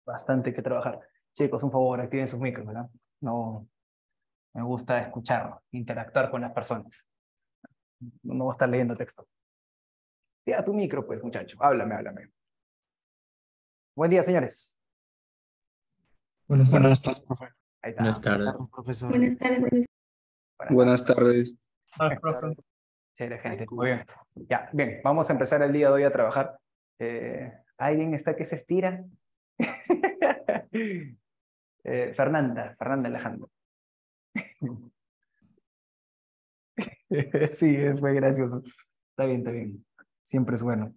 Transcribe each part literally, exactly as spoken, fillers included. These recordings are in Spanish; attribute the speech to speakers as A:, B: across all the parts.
A: bastante que trabajar. Chicos, un favor, activen sus micros, ¿verdad? No me gusta escuchar, interactuar con las personas. No voy a estar leyendo texto. Tira tu micro, pues, muchacho. Háblame, háblame. Buen día, señores.
B: Buenas
C: Buenas
B: tardes.
C: tardes, profe.
A: Ahí está.
D: Buenas tardes.
B: Profesor.
E: Buenas tardes, profesor.
C: Buenas tardes.
B: Buenas tardes.
A: Chévere, gente. Muy bien. Ya, bien. Vamos a empezar el día de hoy a trabajar. Eh, ¿Alguien está que se estira? eh, Fernanda, Fernanda Alejandro. Sí, fue gracioso. Está bien, está bien. Siempre es bueno.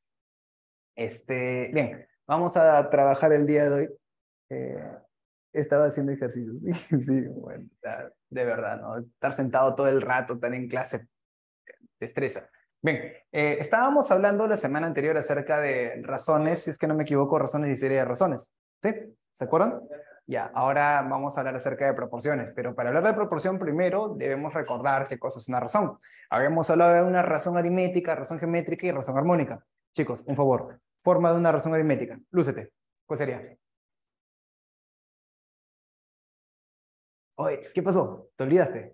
A: Este, bien, vamos a trabajar el día de hoy. Eh, estaba haciendo ejercicios. Sí, sí, bueno, ya, de verdad, ¿no? Estar sentado todo el rato, estar en clase, te estresa. Bien, eh, estábamos hablando la semana anterior acerca de razones, si es que no me equivoco, razones y serie de razones. ¿Sí? ¿Se acuerdan? Ya, ahora vamos a hablar acerca de proporciones, pero para hablar de proporción primero debemos recordar qué cosa es una razón. Habíamos hablado de una razón aritmética, razón geométrica y razón armónica. Chicos, un favor, forma de una razón aritmética. Lúcete. ¿Cuál sería? Oye, ¿qué pasó? ¿Te olvidaste?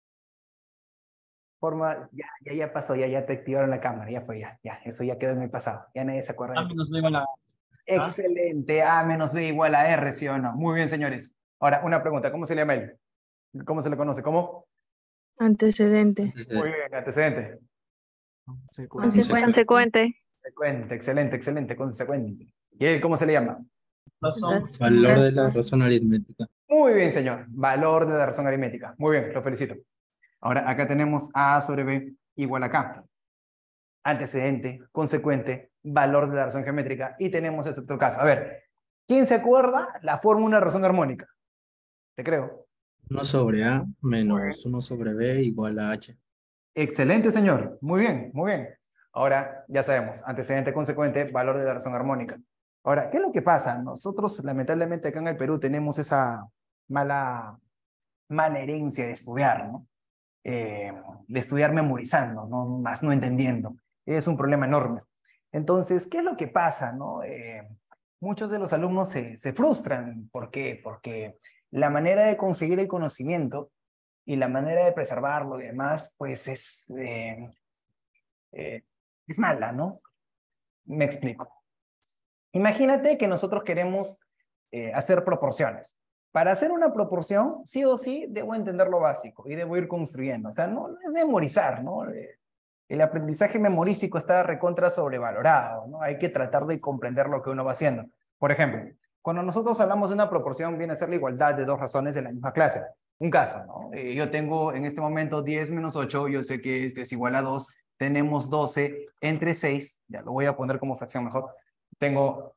A: Forma, ya, ya, ya pasó, ya, ya te activaron la cámara, ya fue, ya, ya, eso ya quedó en el pasado, ya nadie se acuerda.
B: A menos B igual a...
A: Excelente, A menos B igual a R, ¿sí o no? Muy bien, señores. Ahora, una pregunta, ¿cómo se llama él? ¿Cómo se le conoce? ¿Cómo?
F: Antecedente.
A: Muy bien, antecedente.
E: Consecuente.
F: Consecuente.
A: Consecuente, excelente, excelente, consecuente. ¿Y él cómo se le llama?
B: Razón.
D: Valor de la
E: Razón.
D: razón aritmética.
A: Muy bien, señor. Valor de la razón aritmética. Muy bien, lo felicito. Ahora, acá tenemos A sobre B igual a K. Antecedente, consecuente, valor de la razón geométrica. Y tenemos este otro caso. A ver, ¿quién se acuerda la fórmula de razón armónica? Te creo.
D: uno sobre A menos uno sobre B igual a H.
A: Excelente, señor. Muy bien, muy bien. Ahora, ya sabemos, antecedente, consecuente, valor de la razón armónica. Ahora, ¿qué es lo que pasa? Nosotros, lamentablemente, acá en el Perú tenemos esa mala, mala herencia de estudiar, ¿no? Eh, de estudiar memorizando, ¿no? Más no entendiendo. Es un problema enorme. Entonces, ¿qué es lo que pasa, no? Eh, muchos de los alumnos se, se frustran. ¿Por qué? Porque la manera de conseguir el conocimiento y la manera de preservarlo y demás, pues es, eh, eh, es mala, ¿no? Me explico. Imagínate que nosotros queremos eh, hacer proporciones. Para hacer una proporción, sí o sí, debo entender lo básico y debo ir construyendo. O sea, no, no es memorizar, ¿no? Eh, el aprendizaje memorístico está recontra sobrevalorado, ¿no? Hay que tratar de comprender lo que uno va haciendo. Por ejemplo, cuando nosotros hablamos de una proporción, viene a ser la igualdad de dos razones de la misma clase. Un caso, ¿no? Eh, yo tengo en este momento diez menos ocho, yo sé que esto es igual a dos, tenemos doce entre seis, ya lo voy a poner como fracción mejor, tengo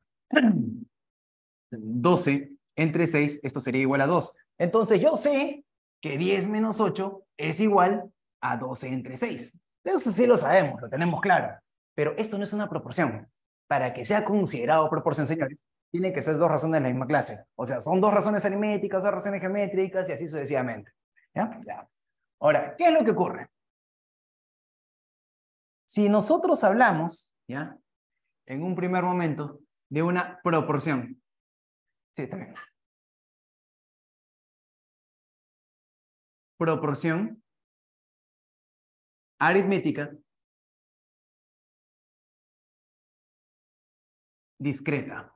A: doce entre seis, esto sería igual a dos. Entonces yo sé que diez menos ocho es igual a doce entre seis. Eso sí lo sabemos, lo tenemos claro. Pero esto no es una proporción. Para que sea considerado proporción, señores, tiene que ser dos razones de la misma clase. O sea, son dos razones aritméticas, dos razones geométricas y así sucesivamente. ¿Ya? Ya. Ahora, ¿qué es lo que ocurre? Si nosotros hablamos, ¿ya? En un primer momento, de una proporción. Sí, está bien. Proporción aritmética discreta.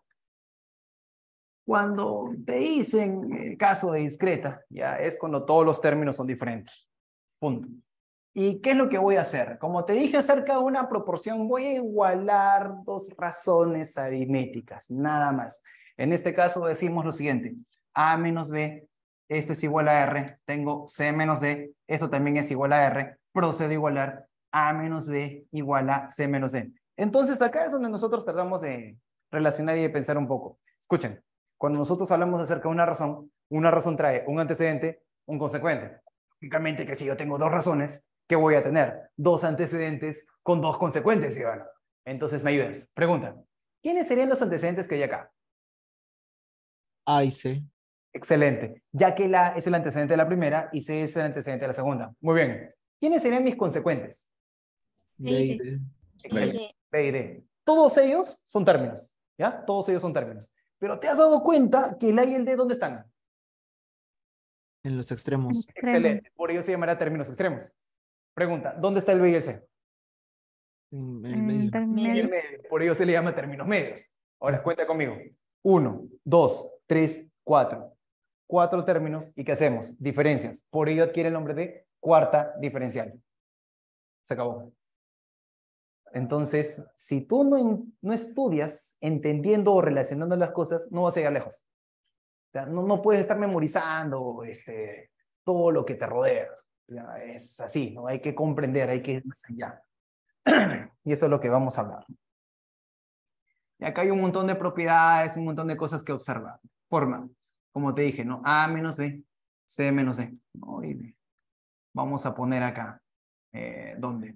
A: Cuando te dicen el caso de discreta, ya es cuando todos los términos son diferentes. Punto. ¿Y qué es lo que voy a hacer? Como te dije acerca de una proporción, voy a igualar dos razones aritméticas, nada más. En este caso decimos lo siguiente, A menos B, esto es igual a R, tengo C menos D, esto también es igual a R, procedo a igualar A menos B igual a C menos D. Entonces acá es donde nosotros tratamos de relacionar y de pensar un poco. Escuchen, cuando nosotros hablamos acerca de una razón, una razón trae un antecedente, un consecuente. Lógicamente que si yo tengo dos razones, ¿qué voy a tener? Dos antecedentes con dos consecuentes, Iván. Entonces me ayudas. Pregunta, ¿quiénes serían los antecedentes que hay acá?
B: A y C.
A: Excelente. Ya que la es el antecedente de la primera y C es el antecedente de la segunda. Muy bien. ¿Quiénes serían mis consecuentes?
B: B y D.
A: Excelente. B y D. Todos ellos son términos. ¿Ya? Todos ellos son términos. Pero ¿te has dado cuenta que el A y el D dónde están?
B: En los extremos.
A: Excelente. Por ello se llamará términos extremos. Pregunta, ¿dónde está el B y el C?
B: En el
E: En
B: medio.
E: término
A: En el
E: medio.
A: medio. Por ello se le llama términos medios. Ahora, cuenta conmigo. Uno, dos, tres, cuatro. Cuatro términos. ¿Y qué hacemos? Diferencias. Por ello adquiere el nombre de cuarta diferencial. Se acabó. Entonces, si tú no, en- no estudias entendiendo o relacionando las cosas, no vas a llegar lejos. O sea, no, no puedes estar memorizando este, todo lo que te rodea. Ya, es así, ¿no? Hay que comprender, hay que ir más allá. Y eso es lo que vamos a hablar. Y acá hay un montón de propiedades, un montón de cosas que observar. Forma, como te dije, ¿no? A menos B, C menos D. ¿No? Y vamos a poner acá. Eh, ¿Dónde?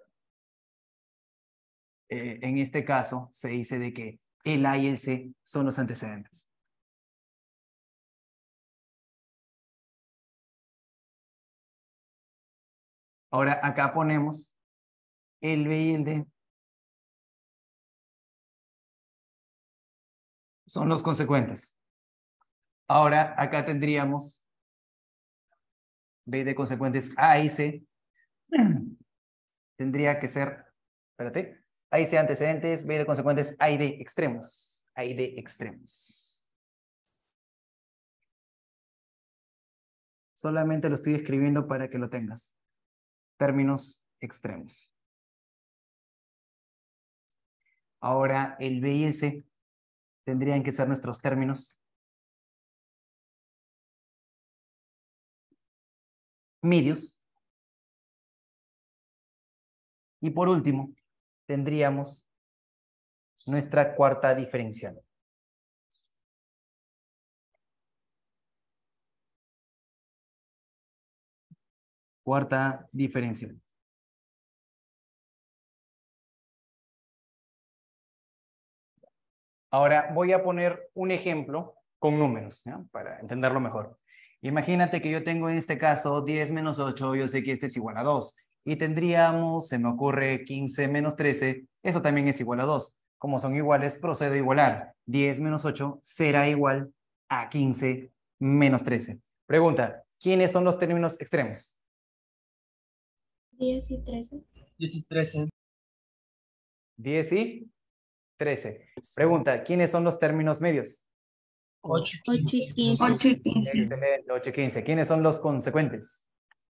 A: Eh, en este caso, se dice de que el A y el C son los antecedentes. Ahora, acá ponemos el B y el D. Son los consecuentes. Ahora, acá tendríamos B de consecuentes A y C. Tendría que ser, espérate, A y C antecedentes, B de consecuentes A y D extremos. A y D extremos. Solamente lo estoy escribiendo para que lo tengas. Términos extremos. Ahora, el B y el C tendrían que ser nuestros términos medios. Y por último, tendríamos nuestra cuarta diferencial. Cuarta diferencial. Ahora voy a poner un ejemplo con números, ¿ya? Para entenderlo mejor. Imagínate que yo tengo en este caso diez menos ocho, yo sé que este es igual a dos. Y tendríamos, se me ocurre quince menos trece, eso también es igual a dos. Como son iguales, procedo a igualar. diez menos ocho será igual a quince menos trece. Pregunta, ¿quiénes son los términos extremos?
E: diez y trece.
B: diez y trece.
A: diez y trece. Pregunta, ¿quiénes son los términos medios?
B: ocho
E: ocho y quince.
F: ocho y quince.
A: Excelente, ocho y quince. ¿Quiénes son los consecuentes?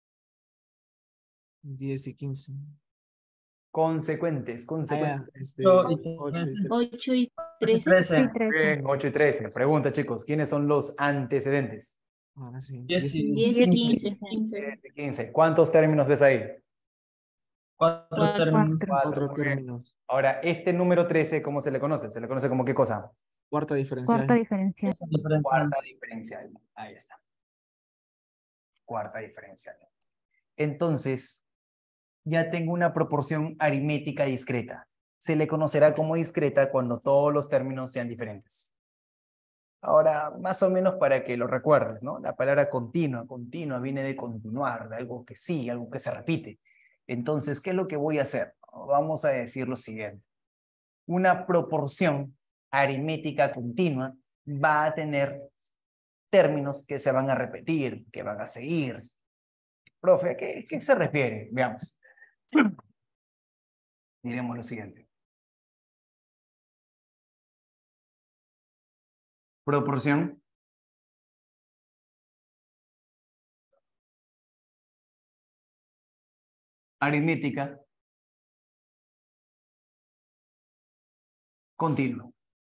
B: diez y quince.
A: Consecuentes,
B: Ah,
A: consecuentes.
B: ya, este,
G: Ocho y
B: ocho y trece.
E: ocho y trece.
G: trece.
A: Bien, ocho y trece. Pregunta, chicos, ¿quiénes son los antecedentes?
B: Ahora sí.
G: diez y
E: diez y quince.
A: diez y quince. ¿Cuántos términos ves ahí?
G: cuatro
E: Cuatro.
G: términos.
A: Cuatro.
B: Cuatro
A: Muy bien.
B: términos.
A: Ahora, este número trece, ¿cómo se le conoce? ¿Se le conoce como qué cosa?
B: Cuarta diferencial.
E: Cuarta diferencial.
G: Diferencial.
A: Cuarta diferencial. Ahí está. Cuarta diferencial. Entonces, ya tengo una proporción aritmética discreta. Se le conocerá como discreta cuando todos los términos sean diferentes. Ahora, más o menos para que lo recuerdes, ¿no? La palabra continua, continua viene de continuar, de algo que sigue, algo que se repite. Entonces, ¿qué es lo que voy a hacer? Vamos a decir lo siguiente. Una proporción aritmética continua va a tener términos que se van a repetir, que van a seguir. Profe, ¿a qué, qué se refiere? Veamos. Diremos lo siguiente. Proporción aritmética continua.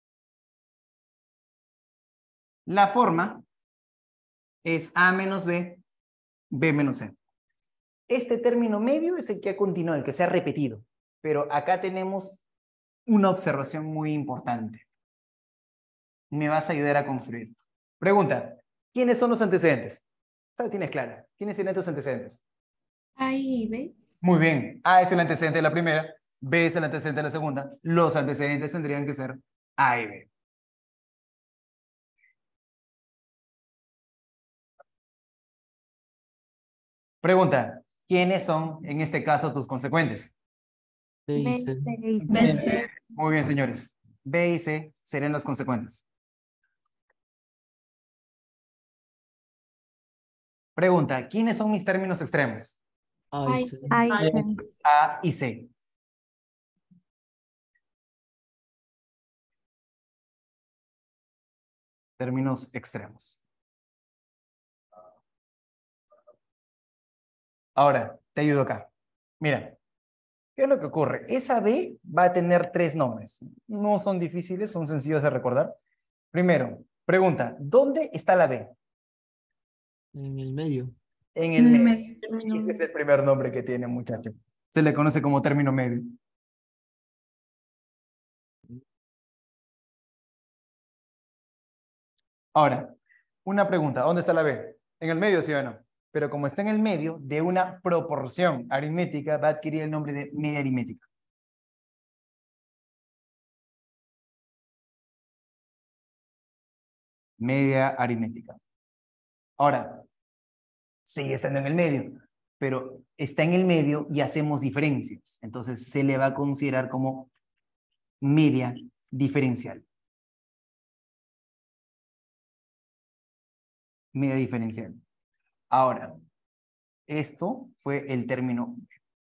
A: La forma es A menos B, B menos C. Este término medio es el que ha continuado, el que se ha repetido. Pero acá tenemos una observación muy importante. Me vas a ayudar a construir. Pregunta, ¿quiénes son los antecedentes? ¿La tienes clara? ¿Quiénes serían tus antecedentes?
E: A y B.
A: Muy bien. A es el antecedente de la primera, B es el antecedente de la segunda. Los antecedentes tendrían que ser A y B. Pregunta, ¿quiénes son en este caso tus consecuentes?
B: B y
E: B,
B: C.
E: C y
G: B,
E: C.
G: C.
A: Muy bien, señores. B y C serían los consecuentes. Pregunta, ¿quiénes son mis términos extremos?
B: A
E: Ay.
B: y C.
E: Ay,
G: Ay.
E: sí.
A: A y C. Términos extremos. Ahora, te ayudo acá. Mira, ¿qué es lo que ocurre? Esa B va a tener tres nombres. No son difíciles, son sencillos de recordar. Primero, pregunta, ¿dónde está la B?
B: En el medio.
A: En el
E: En
A: medio.
E: medio.
A: Ese es el primer nombre que tiene, muchacho. Se le conoce como término medio. Ahora, una pregunta, ¿dónde está la B? En el medio, ¿sí o no? Pero como está en el medio de una proporción aritmética, va a adquirir el nombre de media aritmética. Media aritmética. Ahora, sigue estando en el medio, pero está en el medio y hacemos diferencias. Entonces se le va a considerar como media diferencial. Media diferencial. Ahora, esto fue el término.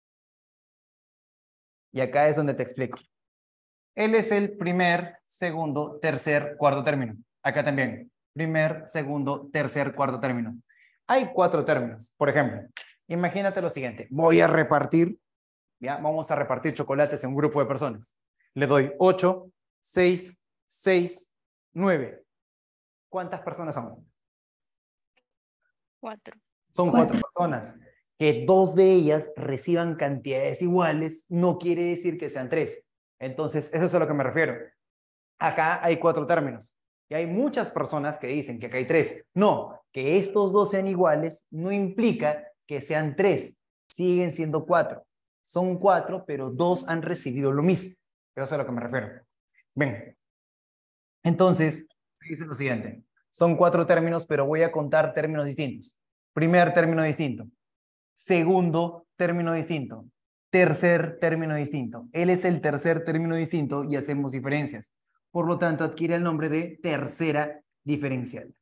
A: Y acá es donde te explico. Él es el primer, segundo, tercer, cuarto término. Acá también. Primer, segundo, tercer, cuarto término. Hay cuatro términos. Por ejemplo, imagínate lo siguiente. Voy a repartir, ya, vamos a repartir chocolates en un grupo de personas. Le doy ocho, seis, seis, nueve. ¿Cuántas personas son?
E: Cuatro.
A: Son cuatro personas. Que dos de ellas reciban cantidades iguales no quiere decir que sean tres. Entonces, eso es a lo que me refiero. Acá hay cuatro términos. Y hay muchas personas que dicen que acá hay tres. No, que estos dos sean iguales no implica que sean tres. Siguen siendo cuatro. Son cuatro, pero dos han recibido lo mismo. Eso es a lo que me refiero. Ven. Entonces, dice lo siguiente. Son cuatro términos, pero voy a contar términos distintos. Primer término distinto. Segundo término distinto. Tercer término distinto. Él es el tercer término distinto y hacemos diferencias. Por lo tanto, adquiere el nombre de tercera diferencial.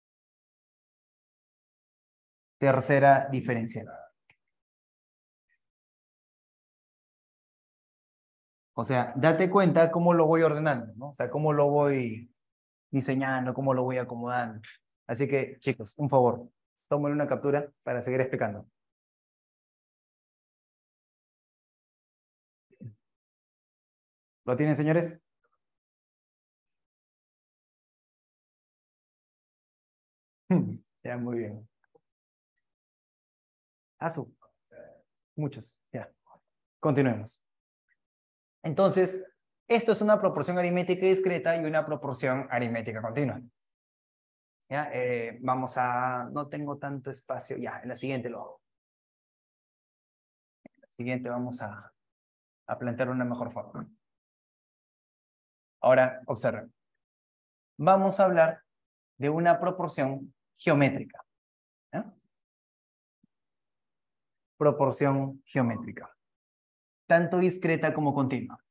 A: Tercera diferencial. O sea, date cuenta cómo lo voy ordenando, ¿no? O sea, cómo lo voy diseñando, cómo lo voy acomodando. Así que, chicos, un favor, tomen una captura para seguir explicando. ¿Lo tienen, señores? Ya, muy bien. Asu. Muchos, ya. Continuemos. Entonces, esto es una proporción aritmética discreta y una proporción aritmética continua. ¿Ya? Eh, vamos a... No tengo tanto espacio. Ya, en la siguiente lo hago. En la siguiente vamos a, a plantear una mejor forma. Ahora, observen. Vamos a hablar de una proporción geométrica. ¿Ya? Proporción geométrica. Tanto discreta como continua.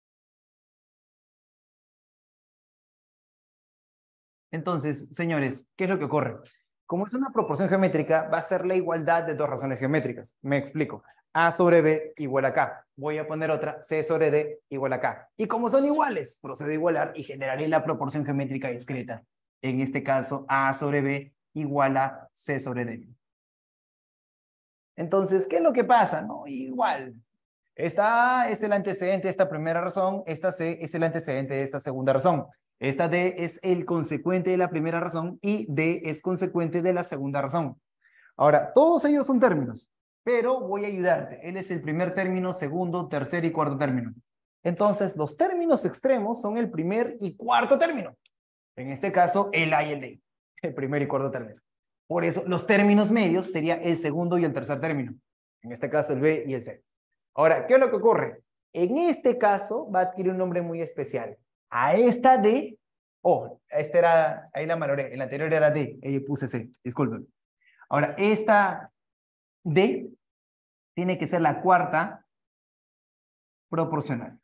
A: Entonces, señores, ¿qué es lo que ocurre? Como es una proporción geométrica, va a ser la igualdad de dos razones geométricas. Me explico. A sobre B igual a K. Voy a poner otra, C sobre D igual a K. Y como son iguales, procedo a igualar y generaré la proporción geométrica discreta. En este caso, A sobre B igual a C sobre D. Entonces, ¿qué es lo que pasa? No, igual. Esta A es el antecedente de esta primera razón, esta C es el antecedente de esta segunda razón. Esta D es el consecuente de la primera razón y D es consecuente de la segunda razón. Ahora, todos ellos son términos, pero voy a ayudarte. Él es el primer término, segundo, tercer y cuarto término. Entonces, los términos extremos son el primer y cuarto término. En este caso, el A y el D, el primer y cuarto término. Por eso, los términos medios serían el segundo y el tercer término. En este caso, el B y el C. Ahora, ¿qué es lo que ocurre? En este caso, va a adquirir un nombre muy especial. A esta D, oh, esta era, ahí la maloré, el anterior era D, ahí puse C, disculpen. Ahora, esta D tiene que ser la cuarta proporcional.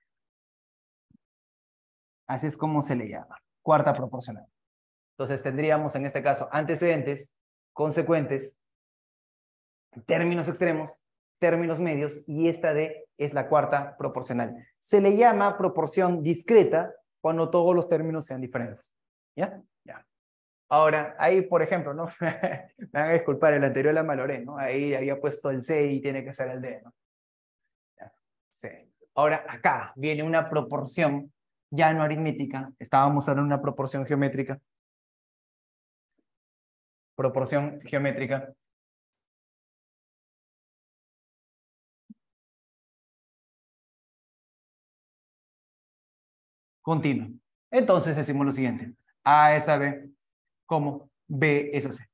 A: Así es como se le llama, cuarta proporcional. Entonces tendríamos en este caso antecedentes, consecuentes términos extremos, términos medios, y esta D es la cuarta proporcional. Se le llama proporción discreta cuando todos los términos sean diferentes. ¿Ya? Ya. Ahora, ahí, por ejemplo, ¿no? Me van a disculpar, el anterior la maloré, ¿no? Ahí había puesto el C y tiene que ser el D, ¿no? Ya. C. Ahora, acá viene una proporción ya no aritmética. Estábamos en una proporción geométrica. Proporción geométrica. Continua. Entonces decimos lo siguiente. A es a B, como B es a C.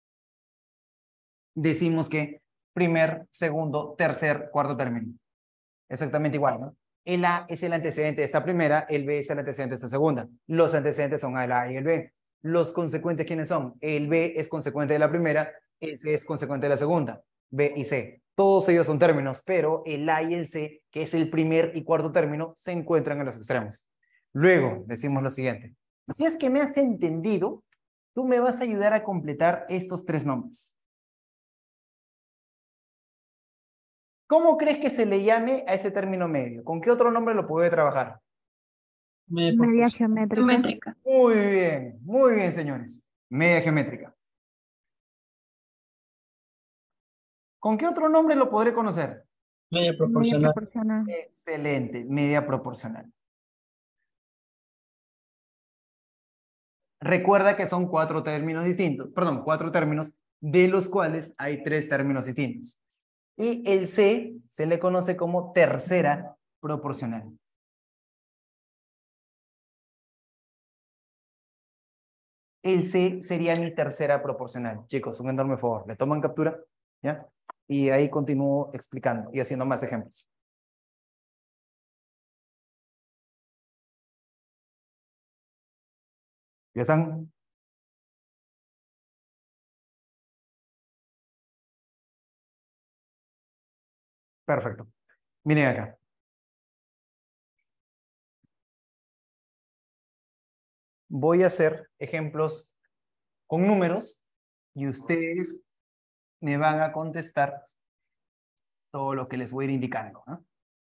A: Decimos que primer, segundo, tercer, cuarto término. Exactamente igual, ¿no? El A es el antecedente de esta primera, el B es el antecedente de esta segunda. Los antecedentes son el A y el B. Los consecuentes, ¿quiénes son? El B es consecuente de la primera, el C es consecuente de la segunda. B y C. Todos ellos son términos, pero el A y el C, que es el primer y cuarto término, se encuentran en los extremos. Luego decimos lo siguiente. Si es que me has entendido, tú me vas a ayudar a completar estos tres nombres. ¿Cómo crees que se le llame a ese término medio? ¿Con qué otro nombre lo puede trabajar?
E: Media geométrica.
A: Muy bien, muy bien, señores. Media geométrica. ¿Con qué otro nombre lo podré conocer?
G: Media proporcional.
E: Media proporcional.
A: Excelente, media proporcional. Recuerda que son cuatro términos distintos, perdón, cuatro términos, de los cuales hay tres términos distintos. Y el C se le conoce como tercera proporcional. El C sería mi tercera proporcional. Chicos, un enorme favor. ¿Le toman captura? ¿Ya? Y ahí continúo explicando y haciendo más ejemplos. ¿Ya están? Perfecto. Miren acá. Voy a hacer ejemplos con números y ustedes me van a contestar todo lo que les voy a ir indicando, ¿no?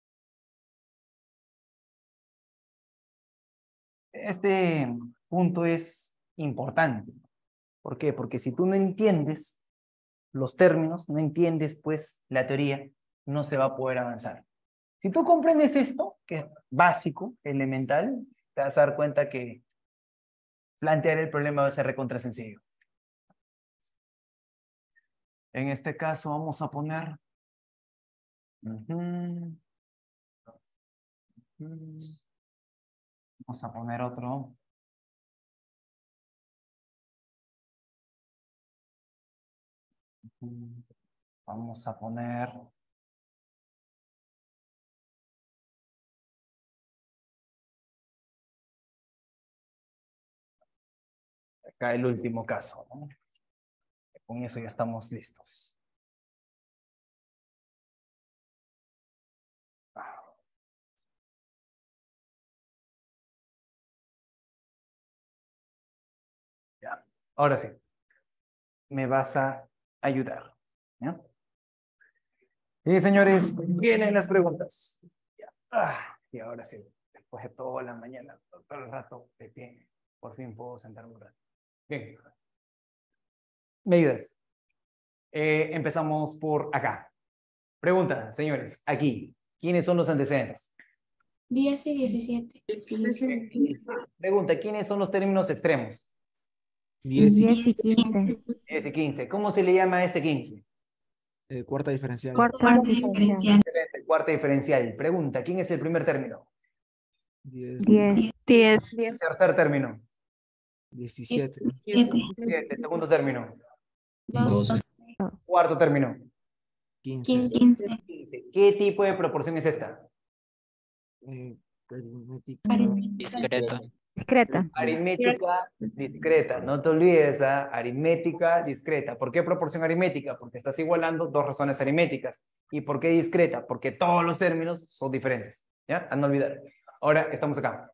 A: Este punto es importante. ¿Por qué? Porque si tú no entiendes los términos, no entiendes pues la teoría, no se va a poder avanzar. Si tú comprendes esto, que es básico, elemental, te vas a dar cuenta que plantear el problema va a ser recontra sencillo. En este caso vamos a poner... Uh-huh. Uh-huh. Vamos a poner otro. Uh-huh. Vamos a poner... Acá el último caso, ¿no? Con eso ya estamos listos. Ya. Ahora sí. Me vas a ayudar. ¿Ya? Y señores, vienen las preguntas. Ya. Ah, y ahora sí, después de toda la mañana, todo el rato de pie, por fin puedo sentarme un rato. Bien. Medidas. Eh, empezamos por acá. Pregunta, señores, aquí. ¿Quiénes son los antecedentes?
E: diez y diecisiete.
A: Pregunta, ¿quiénes son los términos extremos?
B: diez y
E: diez y quince.
A: diez y quince. ¿Cómo se le llama a este quince?
B: eh, cuarta diferencial.
E: Cuarta diferencial.
A: Excelente, cuarta diferencial. Pregunta, ¿quién es el primer término?
B: diez,
E: diez. diez.
A: Tercer término.
B: diecisiete.
E: siete.
A: Siete. Segundo término.
E: dos.
D: doce.
A: Cuarto término.
B: quince.
E: quince.
A: quince. ¿Qué tipo de proporción es esta?
B: eh, aritmética.
D: Discreta.
E: Discreta.
A: Aritmética discreta. No te olvides, ¿ah? Aritmética discreta. ¿Por qué proporción aritmética? Porque estás igualando dos razones aritméticas. ¿Y por qué discreta? Porque todos los términos son diferentes. ¿Ya? A no olvidar. Ahora estamos acá.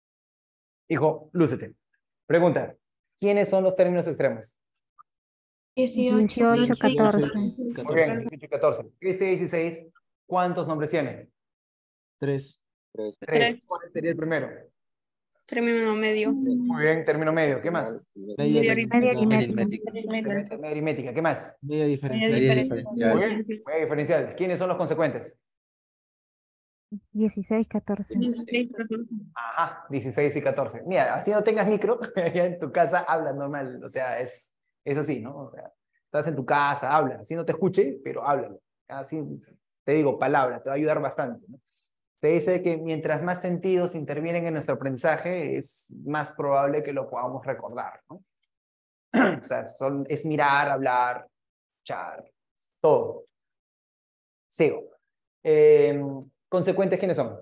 A: Hijo, lúcete. Pregunta. ¿Quiénes son los términos extremos?
E: dieciocho, catorce.
A: Muy bien, dieciocho y catorce. Este dieciséis, ¿cuántos nombres tiene?
B: Tres.
A: Tres. ¿Cuál sería el primero?
H: Término medio.
A: Muy bien, término medio. ¿Qué más?
B: Media
H: Media
B: aritmética.
D: Aritmética.
A: Excelente, media aritmética. ¿Qué más?
B: Media diferencial.
D: Media
A: Muy
D: diferencial.
A: bien, media diferencial. ¿Quiénes son los consecuentes?
E: dieciséis, catorce.
A: Ajá, dieciséis y catorce. Mira, así no tengas micro, ya en tu casa habla normal, o sea, es, es así, ¿no? O sea, estás en tu casa, habla, así no te escuche, pero háblalo. Así, te digo, palabra, te va a ayudar bastante, ¿no? Se dice que mientras más sentidos intervienen en nuestro aprendizaje, es más probable que lo podamos recordar, ¿no? O sea, son, es mirar, hablar, escuchar, todo. Sigo. Eh, ¿consecuentes quiénes son?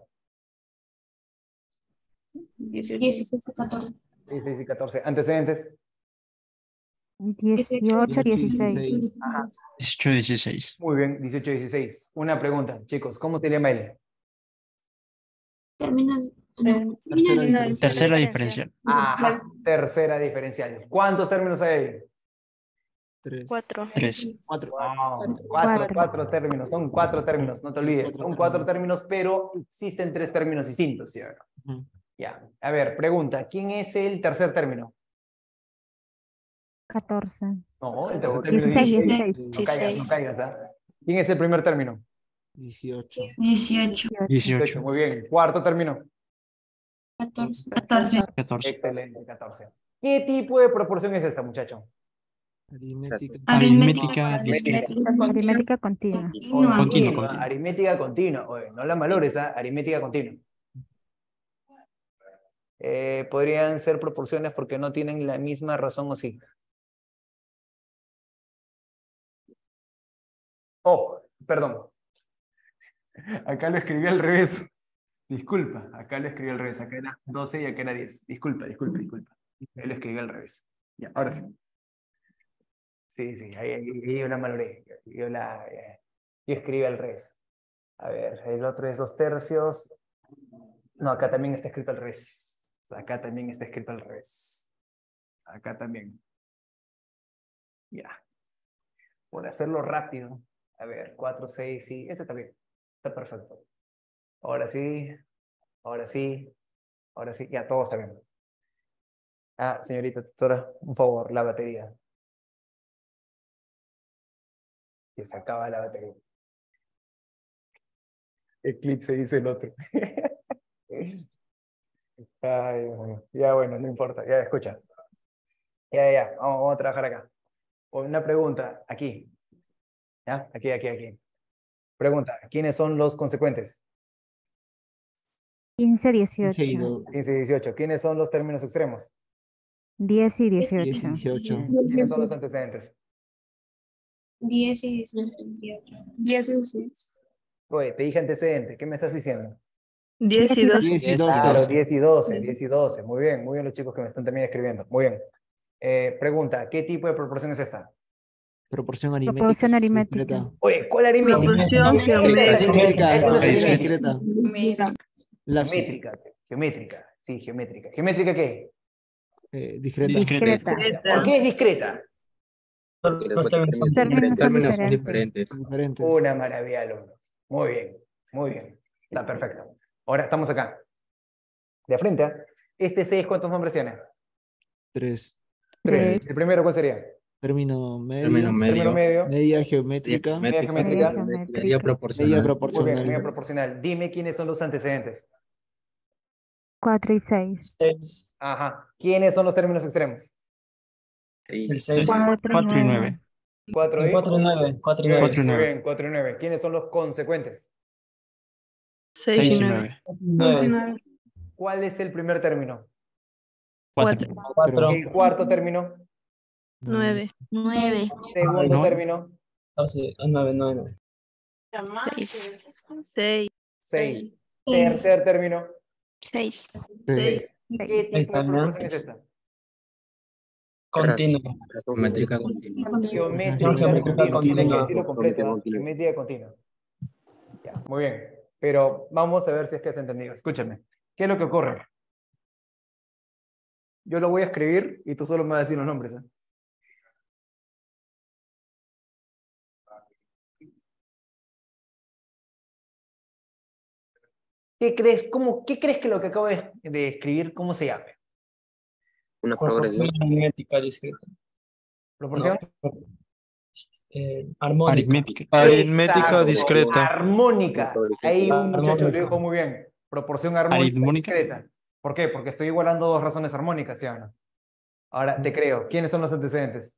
H: dieciséis y catorce.
A: dieciséis y catorce. ¿Antecedentes?
E: dieciocho, dieciséis.
A: Ajá.
G: dieciocho, dieciséis.
A: Muy bien, dieciocho y dieciséis. Una pregunta, chicos, ¿cómo se llama él?
H: Termina.
B: Tercera diferencial.
G: Tercera diferencial.
A: Ajá, tercera diferencial. ¿Cuántos términos hay ahí?
B: Tres.
H: Cuatro.
G: Tres.
B: Cuatro.
A: Wow, cuatro,
E: Cuatro.
A: cuatro términos, son cuatro términos, no te olvides. Son cuatro términos, pero existen tres términos distintos, ¿sí o no?
B: Ujú.
A: Ya, a ver, pregunta, ¿quién es el tercer término?
E: catorce.
A: No, el tercer término es
E: dieciséis,
A: dieciséis.
E: dieciséis.
A: No caigas, no caigas, ¿ah? ¿Quién es el primer término?
B: Dieciocho.
E: dieciocho.
G: dieciocho.
A: Muy bien. Cuarto término.
H: Catorce.
G: catorce.
A: Excelente, catorce. ¿Qué tipo de proporción es esta, muchacho?
B: Aritmética.
G: Aritmética discreta.
E: Aritmética continua.
A: Continua,
G: Continua, continua.
A: aritmética continua. Oye, no la malores, ¿ah? Aritmética continua. Eh, podrían ser proporciones porque no tienen la misma razón o sí. Oh, perdón. Acá lo escribí al revés. Disculpa, acá lo escribí al revés. Acá era doce y acá era diez. Disculpa, disculpa, disculpa. Ahí lo escribí al revés. Ya, ahora sí. Sí, sí, ahí, ahí, ahí yo la maloré. Yo, la, eh, yo escribí al revés. A ver, el otro es dos tercios. No, acá también está escrito al revés. Acá también está escrito al revés. Acá también. Ya. Por hacerlo rápido. A ver, cuatro, seis, sí. Este está bien. Está perfecto. Ahora sí. Ahora sí. Ahora sí. Ya, todo está bien. Ah, señorita tutora, un favor, la batería. Que se acaba la batería. Eclipse dice el otro. Ay, Dios mío. Ya bueno, no importa. Ya, escucha. Ya, ya, ya. Vamos, vamos a trabajar acá. Una pregunta, aquí. ¿Ya? Aquí, aquí, aquí. Pregunta, ¿quiénes son los consecuentes?
E: quince, dieciocho.
A: quince y dieciocho. ¿Quiénes son los términos extremos?
E: diez y
B: Diez,
E: dieciocho.
B: dieciocho.
A: ¿Quiénes son los antecedentes?
H: Diez y dieciocho. Diez y dieciséis.
A: Oye, te dije antecedente. ¿Qué me estás diciendo?
F: diez y doce.
B: Diez y
G: Diez y
B: doce.
A: Claro, diez y doce. diez y doce. Muy bien, muy bien los chicos que me están también escribiendo. Muy bien. Eh, pregunta, ¿qué tipo de proporción es esta?
B: Proporción aritmética.
E: Proporción aritmética.
B: discreta.
A: Oye, ¿cuál aritmética?
F: Proporción
A: Geométrica.
B: Aritmética.
A: Esto no es
B: es
A: aritmética.
B: discreta. Lapsus.
A: Geométrica. Geométrica. Sí, geométrica. ¿Geométrica qué?
B: Eh, discreta.
G: Discreta.
A: ¿Por qué es discreta?
G: Los términos son
E: Términos son
D: Términos son
E: diferentes.
D: diferentes.
B: Diferentes.
A: Una maravilla, alumnos. Muy bien, muy bien. Está perfecto. Ahora estamos acá. De frente, ¿ah? Este seis, ¿cuántos nombres tiene?
B: Tres.
A: Tres.
E: Tres.
A: ¿El primero cuál sería?
B: Término medio.
D: Término
A: Término
D: medio.
A: medio.
B: Media geométrica.
A: Media
D: Geométrica.
A: geométrica.
E: Media geométrica.
D: Media
B: Media
D: proporcional.
A: Muy bien,
B: proporcional.
A: media proporcional. Dime quiénes son los antecedentes.
E: cuatro y seis.
G: seis.
A: Ajá. ¿Quiénes son los términos extremos?
G: El seis.
E: Cuatro
G: cuatro y
E: y
G: nueve.
A: Cuatro y
G: cuatro y nueve. cuatro y
A: Muy
G: nueve.
A: bien, muy bien, cuatro y nueve. ¿Quiénes son los consecuentes?
F: seis
G: seis
F: y
G: y
F: nueve.
G: nueve. nueve.
A: ¿Cuál es el primer término?
G: cuatro.
B: Cuatro.
A: El cuarto término.
F: nueve.
E: nueve.
A: Segundo
G: No.
A: término.
G: Ah, sí, ah, nueve, nueve.
F: seis. seis.
A: Seis. Tercer término.
H: Seis.
B: Seis.
A: ¿Qué tipo de proporción es esta?
G: Continuo.
D: Geométrica continua.
A: Geométrica
G: Geométrica
A: continua. Tienes que
G: continua.
A: decirlo completo, ¿no? Geométrica continua. Ya, muy bien. Pero vamos a ver si es que has entendido. Escúchame. ¿Qué es lo que ocurre? Yo lo voy a escribir y tú solo me vas a decir los nombres, ¿eh? ¿Qué crees, cómo, ¿Qué crees que lo que acabo de, de escribir, cómo se llama?
C: Una
G: Proporción
C: progresión.
G: aritmética discreta.
A: ¿Proporción?
G: No, eh, armónica.
I: Aritmética.
J: Aritmética
A: Exacto,
J: discreta.
A: Armónica. Ahí un muchacho lo
G: Armónica.
A: dijo muy bien. Proporción armónica
I: Aritmónica.
A: discreta. ¿Por qué? Porque estoy igualando dos razones armónicas, ¿sí o no? Ahora, te creo. ¿Quiénes son los antecedentes?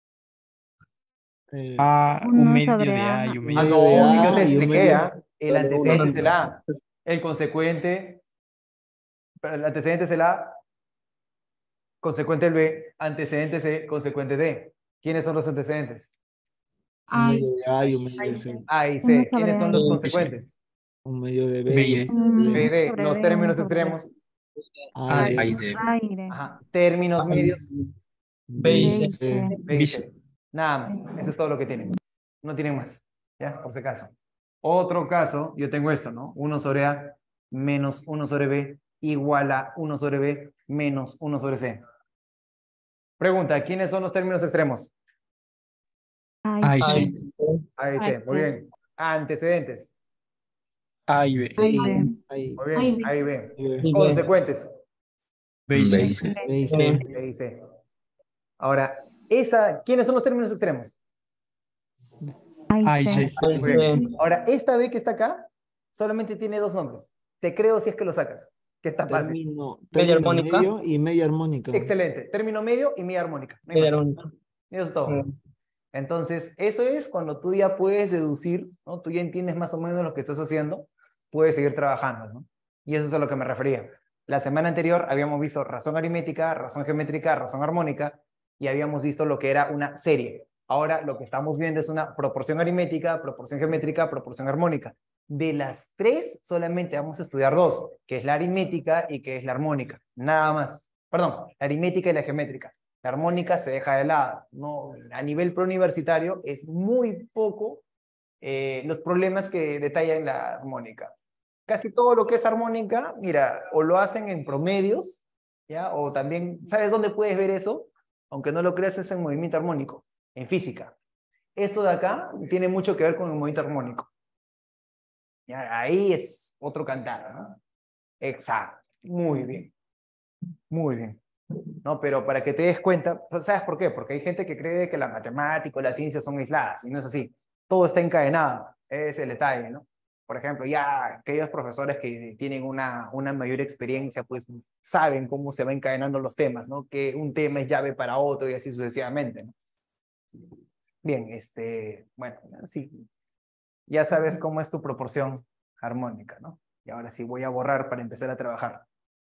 B: Eh,
I: A,
E: Uno
I: un medio
E: sobre
I: de A
E: A.
I: y un
A: Ah,
I: medio
B: medio
I: de
B: de
A: no,
I: C.
A: yo te
B: A y un
A: expliqué,
B: medio-
A: ¿ah? El antecedente es el A. El consecuente, pero el antecedente es el A, consecuente el B, antecedente C, consecuente D. ¿Quiénes son los antecedentes?
B: un
H: Ay,
B: medio de A y un medio de C.
A: A y
E: Uno
A: C.
E: sobre
A: ¿Quiénes son
E: A.
A: los
G: Sí.
A: consecuentes?
B: Un medio de
I: B
B: B
I: y
B: y
I: D.
B: un medio
A: B y
B: de
A: D.
E: sobre
A: Los
E: B,
A: términos
E: uno sobre
A: extremos.
B: A
I: A,
B: y
I: D.
D: Ahí de.
E: aire.
A: Ajá. Términos medios.
G: B y
B: B
G: C.
B: y C.
A: B y C. Nada más. Eso es todo lo que tienen. No tienen más. ¿Ya? Por si acaso. Otro caso, yo tengo esto, ¿no? uno sobre A menos uno sobre B igual a uno sobre B menos uno sobre C. Pregunta, ¿quiénes son los términos extremos?
I: A y C.
G: Ahí.
A: A y C. Muy bien. Antecedentes.
I: A y B.
E: A y B.
B: Ahí.
A: Muy bien.
H: Ay,
A: A y B.
B: Y B.
G: Y B.
A: Consecuentes.
I: B y
D: B
I: C.
D: y C.
B: B y C.
A: B y C. Ahora, esa, ¿quiénes son los términos extremos?
I: A y C.
G: Ahí
A: Muy bien.
G: C.
A: Ahora, esta B que está acá solamente tiene dos nombres. Te creo si es que lo sacas. Que está fácil.
B: Término,
G: Media
B: término
G: armónica.
B: medio y media armónica.
A: Excelente. Término medio y media armónica. No hay
G: Media
A: más.
G: armónica.
A: Eso es todo.
G: Mm.
A: Entonces, eso es cuando tú ya puedes deducir, ¿no? Tú ya entiendes más o menos lo que estás haciendo, puedes seguir trabajando, ¿no? Y eso es a lo que me refería. La semana anterior habíamos visto razón aritmética, razón geométrica, razón armónica, y habíamos visto lo que era una serie. Ahora lo que estamos viendo es una proporción aritmética, proporción geométrica, proporción armónica. De las tres, solamente vamos a estudiar dos, que es la aritmética y que es la armónica. Nada más. Perdón, la aritmética y la geométrica. La armónica se deja de lado. No, a nivel preuniversitario es muy poco eh, los problemas que detalla en la armónica. Casi todo lo que es armónica, mira, o lo hacen en promedios, ¿ya? O también, ¿sabes dónde puedes ver eso? Aunque no lo creas, es en movimiento armónico, en física. Esto de acá tiene mucho que ver con el movimiento armónico. ¿Ya? Ahí es otro cantar, ¿no? Exacto, muy bien, muy bien. ¿No? Pero para que te des cuenta, ¿sabes por qué? Porque hay gente que cree que la matemática o la ciencia son aisladas, y no es así. Todo está encadenado, es el detalle, ¿no? Por ejemplo, ya aquellos profesores que tienen una, una mayor experiencia, pues saben cómo se van encadenando los temas, ¿no? Que un tema es llave para otro y así sucesivamente, ¿no? Bien, este, bueno, sí, ya sabes cómo es tu proporción armónica, ¿no? Y ahora sí voy a borrar para empezar a trabajar.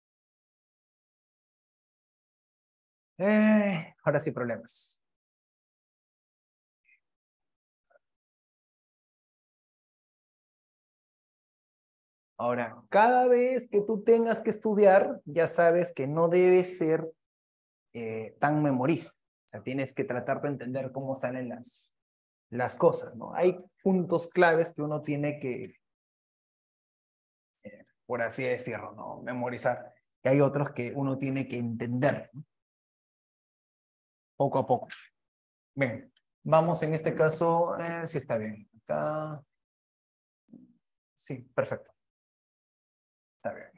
A: Eh, ahora sí, problemas. Ahora, cada vez que tú tengas que estudiar, ya sabes que no debes ser eh, tan memorista. O sea, tienes que tratar de entender cómo salen las, las cosas, ¿no? Hay puntos claves que uno tiene que, eh, por así decirlo, ¿no? Memorizar. Y hay otros que uno tiene que entender, ¿no? Poco a poco. Bien, vamos en este caso, eh, sí está bien. Acá. Sí, perfecto. Está bien.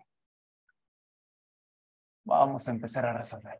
A: Vamos a empezar a resolver.